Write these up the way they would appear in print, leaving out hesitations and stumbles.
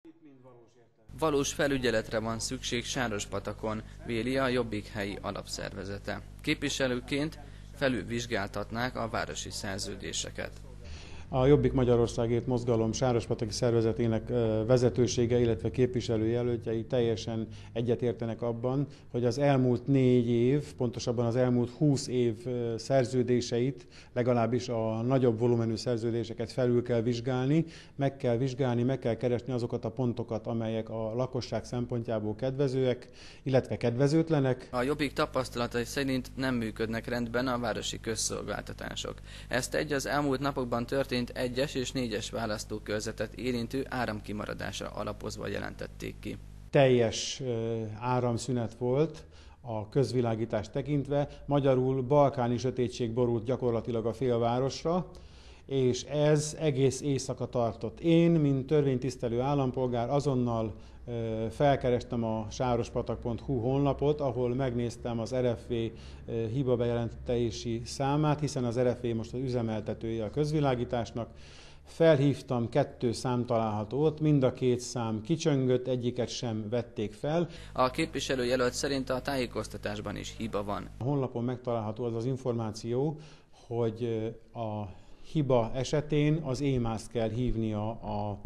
Valós felügyeletre van szükség Sárospatakon, véli a Jobbik helyi alapszervezete. Képviselőként felülvizsgáltatnák a városi szerződéseket. A Jobbik Magyarországért Mozgalom sárospataki szervezetének vezetősége, illetve képviselőjelöltjei teljesen egyetértenek abban, hogy az elmúlt 4 év, pontosabban az elmúlt 20 év szerződéseit, legalábbis a nagyobb volumenű szerződéseket felül kell vizsgálni, meg kell keresni azokat a pontokat, amelyek a lakosság szempontjából kedvezőek, illetve kedvezőtlenek. A Jobbik tapasztalatai szerint nem működnek rendben a városi közszolgáltatások. Ezt az elmúlt napokban történt 1-es és 4-es választókörzetet érintő áramkimaradásra alapozva jelentették ki. Teljes áramszünet volt a közvilágítást tekintve, magyarul balkáni sötétség borult gyakorlatilag a félvárosra, és ez egész éjszaka tartott. Én, mint törvénytisztelő állampolgár azonnal felkerestem a sárospatak.hu honlapot, ahol megnéztem az RFV hibabejelentési számát, hiszen az RFV most az üzemeltetője a közvilágításnak. Felhívtam, 2 szám található ott, mind a 2 szám kicsöngött, egyiket sem vették fel. A képviselőjelölt szerint a tájékoztatásban is hiba van. A honlapon megtalálható az információ, hogy a hiba esetén az EMAS-t kell hívnia a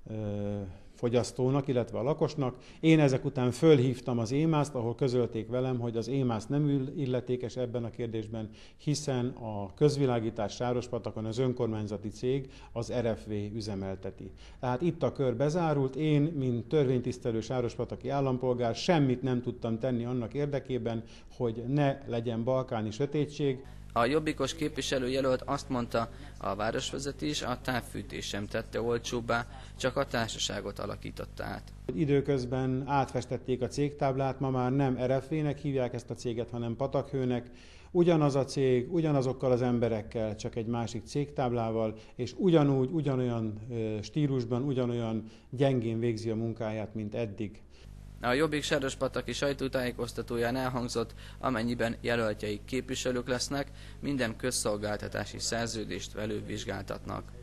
fogyasztónak, illetve a lakosnak. Én ezek után fölhívtam az EMAS-t, ahol közölték velem, hogy az EMAS nem illetékes ebben a kérdésben, hiszen a közvilágítás Sárospatakon az önkormányzati cég az RFV üzemelteti. Tehát itt a kör bezárult, én, mint törvénytisztelő sárospataki állampolgár semmit nem tudtam tenni annak érdekében, hogy ne legyen balkáni sötétség. A jobbikos képviselőjelölt azt mondta, a városvezetés a távfűtés sem tette olcsóbbá, csak a társaságot alakította át. Időközben átfestették a cégtáblát, ma már nem RFV-nek hívják ezt a céget, hanem Patakhőnek. Ugyanaz a cég, ugyanazokkal az emberekkel, csak egy másik cégtáblával, és ugyanolyan stílusban, ugyanolyan gyengén végzi a munkáját, mint eddig. A Jobbik sárospataki sajtótájékoztatóján elhangzott, amennyiben jelöltjeik képviselők lesznek, minden közszolgáltatási szerződést felülvizsgáltatnak.